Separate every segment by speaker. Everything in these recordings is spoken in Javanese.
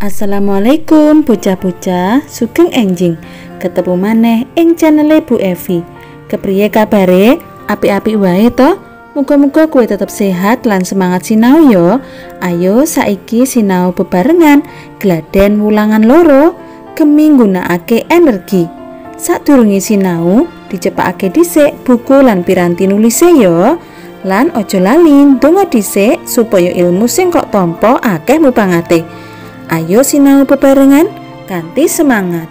Speaker 1: Assalamualaikum bocah-bocah sugeng enjing. Ketemu maneh ing channel Bu Evi. Kepriye kabare? Apik-apik wae to? Muga-muga kowe tetep sehat lan semangat sinau yo. Ayo saiki sinau bebarengan. Gladen wulangan loro, gemi nggunakake energi. Sadurunge sinau, dicepakake dhisik buku lan piranti nulise yo. Lan ojo lali ndonga dhisik supaya ilmu sing kok tampa akeh mupangate. Ayo sinau bebarengan kanthi semangat.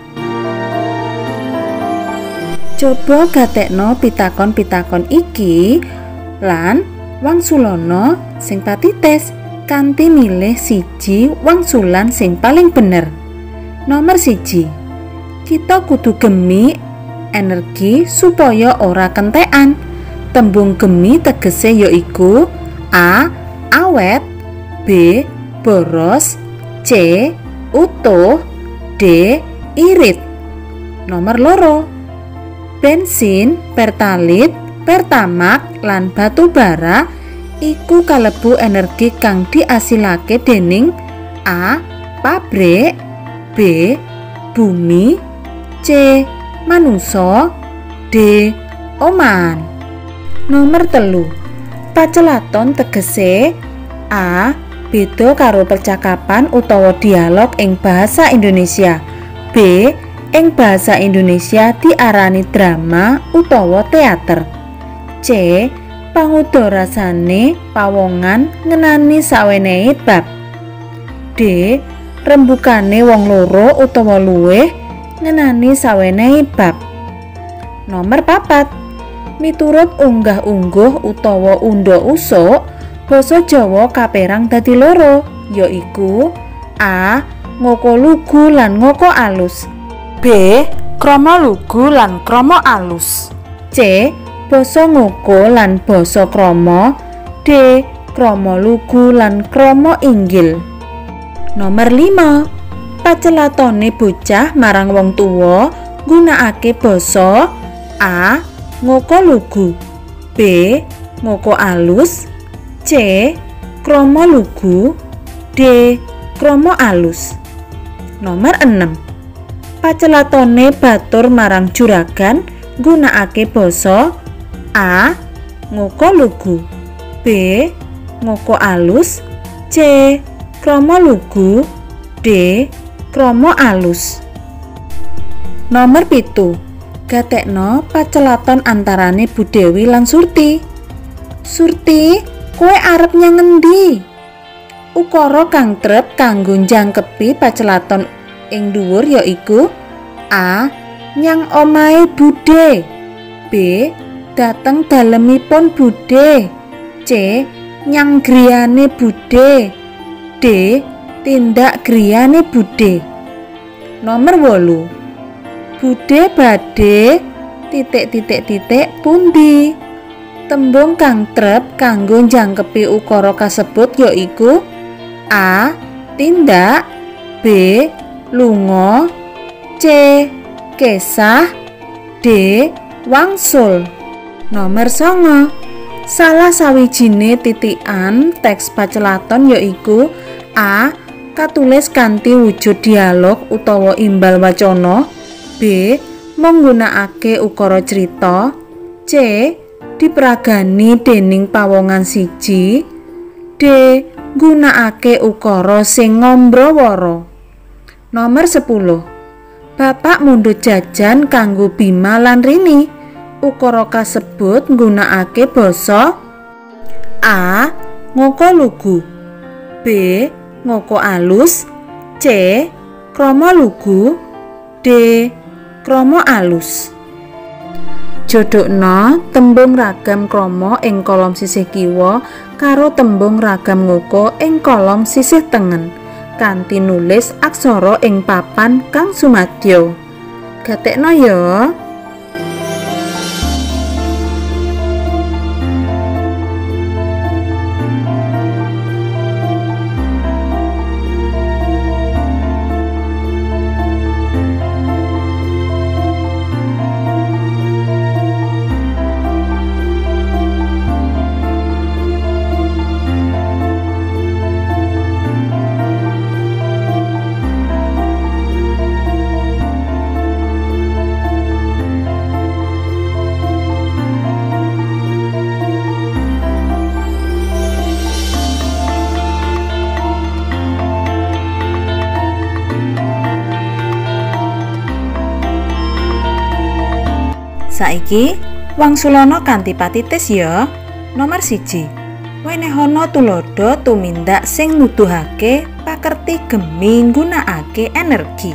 Speaker 1: Coba gatekno pitakon-pitakon iki lan wangsulana sing patites kanthi milih siji wangsulan sing paling bener. Nomor 1. Kita kudu gemi energi supaya ora kentekan. Tembung gemi tegese yaiku A. Awet, B. Boros, C. Utuh, D. Irit. Nomor loro. Bensin, pertalit, pertamak, lan batu bara iku kalebu energi kang diasilake dening A. Pabrik, B. Bumi, C. Manungsa, D. Oman. Nomor 3. Pacelaton tegese A. Beda karo percakapan utawa dialog ing bahasa Indonesia. B. Ing bahasa Indonesia diarani drama utawa teater. C. Pangudharasane pawongan ngenani sawenehe bab. D. Rembukane wong loro utawa luwih ngenani sawenehe bab. Nomor 4. Miturut unggah-ungguh utawa undha-usuk, basa Jawa kaperang dadi loro, yaiku A. Ngoko lugu lan ngoko alus, B. Krama lugu lan krama alus, C. Basa ngoko lan basa krama, D. Krama lugu lan krama inggil. Nomor 5. Pacelatone bocah marang wong tuwa nggunakake basa A. Ngoko lugu, B. Ngoko alus, C. Krama lugu, D. Krama alus. Nomor 6. Pacelatone batur marang juragan nggunakake basa A. Ngoko lugu, B. Ngoko alus, C. Krama lugu, D. Krama alus. Nomor 7. Gatekno pacelaton antarane Bu Dewi lan Surti. Surti, kowe arep nyang ngendi? Ukara kang trep kanggo njangkepi pacelaton ing dhuwur yaiku A. Nyang omahe Budhe, B. Dateng dalemipun Budhe, C. Nyang griyane Budhe, D. Tindak griyane Budhe. Nomor 8. Budhe badhe titik-titik-titik pundi? Tembung kang trep kanggo njangkepi ukara kasebut yaiku A. Tindak, B. Lunga, C. Kesah, D. Wangsul. Nomor 9. Salah sawijine titikan teks pacelaton yaiku A. Katulis kanthi wujud dialog utawa imbal wacana, B. Menggunakake ukara crita, C. Diperagani dening pawongan siji, D. Gunakake ukara sing ngombrawara. Nomor 10. Bapak mundhut jajan kanggo Bima lan Rini. Ukara kasebut nggunakake basa A. Ngoko lugu, B. Ngoko alus, C. Krama lugu, D. Krama alus. Jodhokna tembung ragam krama ing kolom sisih kiwa karo tembung ragam ngoko ing kolom sisih tengen kanthi nulis aksara ing papan kang sumadya. Gatekno ya. Saiki wangsulana kanthi patitis ya. Nomor 1. Wenehana tuladha tumindak sing nuduhake pakerti gemi nggunakake energi.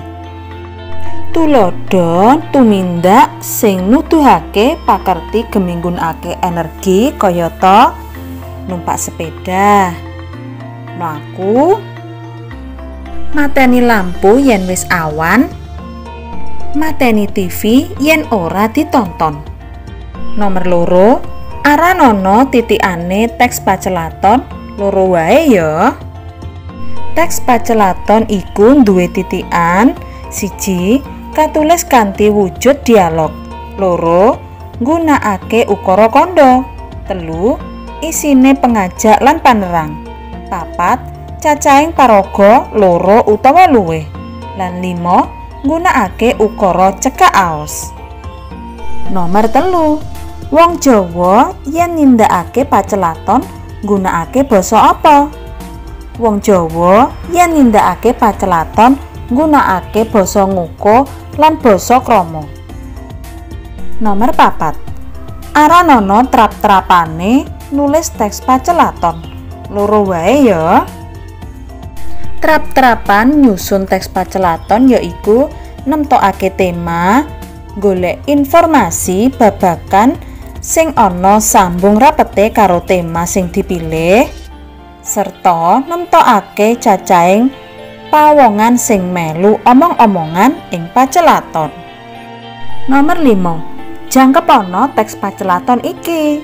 Speaker 1: Tuladha tumindak sing nuduhake pakerti gemi nggunakake energi kayata numpak sepeda, mlaku, mateni lampu yen wis awan, mateni TV yen ora ditonton. Nomor 2, aranana titikane teks pacelaton loro wae ya. Teks pacelaton iku duwe titikan 1 katulis kanthi wujud dialog, 2 nggunakake ukara kandha, 3 isine pengajak lan panerang, 4 cacahing paraga 2 utawa luwih, lan 5 nggunakake ukara cekak aos. Nomor 3, wong Jawa yen nindakake pacelaton nggunakake basa apa? Wong Jawa yen nindakake pacelaton nggunakake basa ngoko lan basa krama. Nomor 4, aranana trap-trapane nulis teks pacelaton, loro wae ya. Trap-trapan nyusun teks pacelaton yaiku nemtokake tema, golek informasi babagan sing ana sambung rapete karo tema sing dipilih, serta nemtokake cacahing pawongan sing melu omong-omongan ing pacelaton. Nomor 5, jangkepana teks pacelaton iki.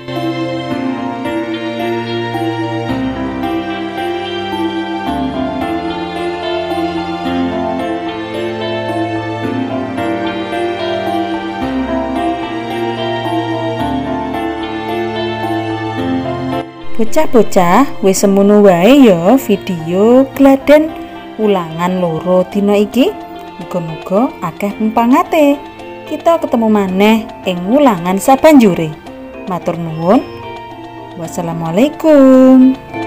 Speaker 1: Bocah-bocah, wis semono wae ya video gladen ulangan loro dina iki. Muga-muga akeh mumpangate. Kita ketemu maneh ing ulangan sabanjure. Matur nuwun. Wassalamualaikum.